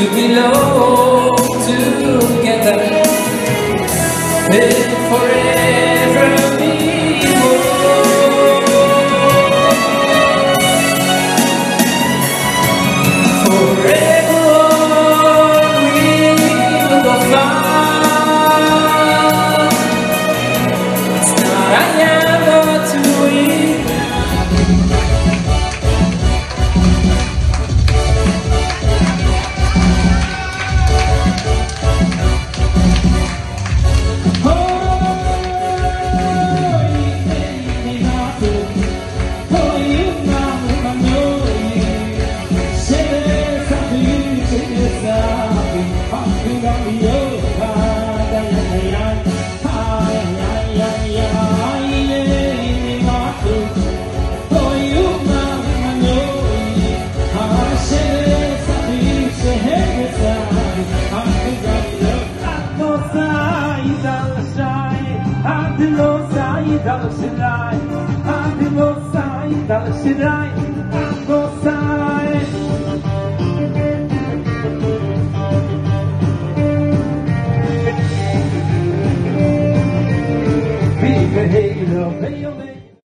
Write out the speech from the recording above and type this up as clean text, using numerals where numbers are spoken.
to belong together and forever be one. Forever we will go far. It's not I am but we. Dal Sinai,